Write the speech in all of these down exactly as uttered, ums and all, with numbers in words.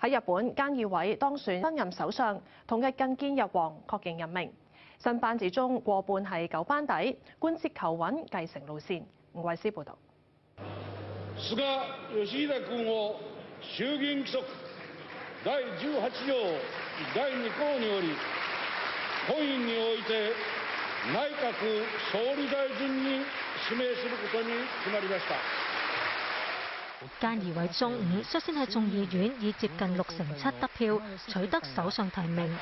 喺日本，菅義偉當選新任首相，同日覲見日皇，確認任命。新班子中過半係舊班底，貫徹求穩繼承路線。吳慧思報導。 菅義偉君を衆議院規則第じゅうはち条第二項により本院において內閣総理大臣に指名することに決まりました。 菅義偉中午率先喺眾議院以接近六成七得票取得首相提名，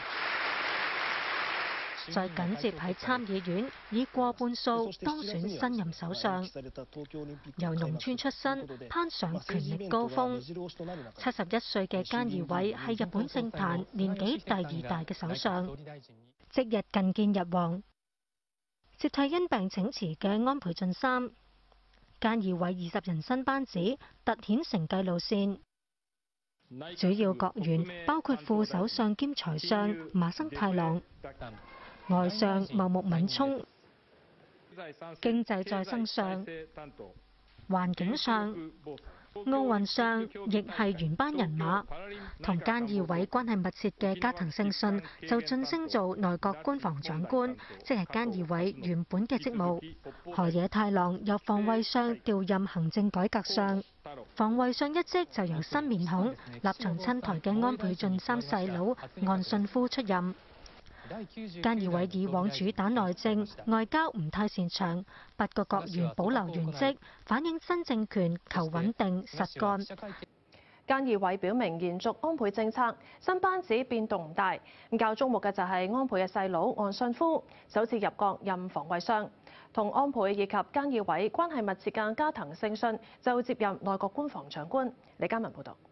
再緊接喺參議院以過半數當選新任首相。由農村出身，攀上權力高峰。七十一歲嘅菅義偉係日本政壇年紀第二大嘅首相，即日覲見日皇，接替因病請辭嘅安倍晉三。菅義偉二十人新班子突顯承繼路線，主要閣員包括副首相兼財相麻生太郎、外相茂木敏充、經濟再生相、環境相、奧運相亦係原班人馬。同菅義偉關係密切嘅加藤勝信就晉升做內閣官房長官，即係菅義偉原本嘅職務。河野太郎由防衛相調任行政改革相，防衛相一職就由新面孔立場親台嘅安倍晉三細佬岸信夫出任。菅義偉以往主打內政，外交唔太擅長，八個閣員保留原職，反映新政權求穩定實幹。 菅義偉表明延續安倍政策，新班子變動唔大。咁較矚目嘅就係安倍嘅細佬岸信夫，首次入閣任防衛相。同安倍以及菅義偉關係密切嘅加藤勝信就接任內閣官房長官。李嘉文報導。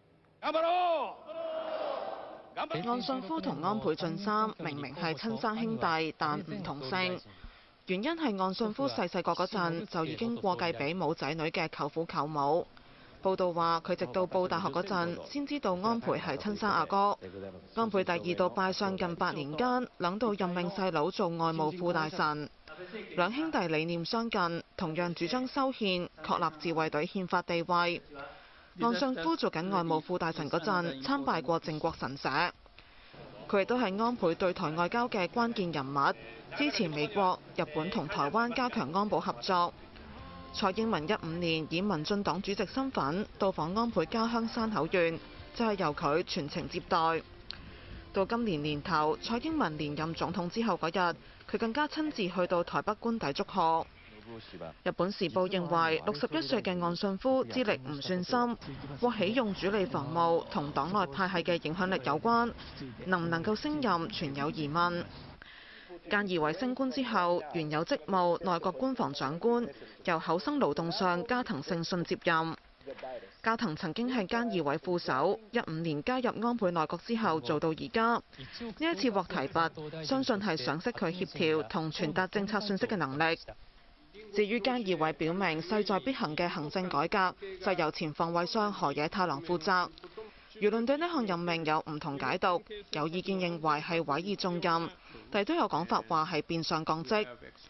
岸信夫同安倍晉三明明係親生兄弟，但唔同姓。原因係岸信夫細細個嗰陣就已經過繼俾冇仔女嘅舅父舅母。報道話佢直到報大學嗰陣先知道安倍係親生阿哥。安倍第二度拜相近八年間，兩度任命細佬做外務副大臣。兩兄弟理念相近，同樣主張修憲，確立自衛隊憲法地位。岸信夫做緊外務副大臣嗰陣，參拜過靖國神社。佢亦都係安倍對台外交嘅關鍵人物，支持美國、日本同台灣加強安保合作。蔡英文一五年以民進黨主席身份到訪安倍家鄉山口縣，就係由佢全程接待。到今年年頭，蔡英文連任總統之後嗰日，佢更加親自去到台北官邸祝賀。日本時報認為，六十一歲嘅岸信夫資歷唔算深，獲起用主理防務同黨內派系嘅影響力有關，能唔能夠升任存有疑問。菅義偉升官之後，原有職務內閣官房長官由厚生勞動相加藤勝信接任。加藤曾經係菅義偉副手，一五年加入安倍內閣之後做到而家。呢一次獲提拔，相信係賞識佢協調同傳達政策信息嘅能力。至於菅義偉表明勢在必行嘅行政改革，就由前防衛相河野太郎負責。輿論對呢項任命有唔同解讀，有意見認為係委以重任，但都有講法話係變相降職。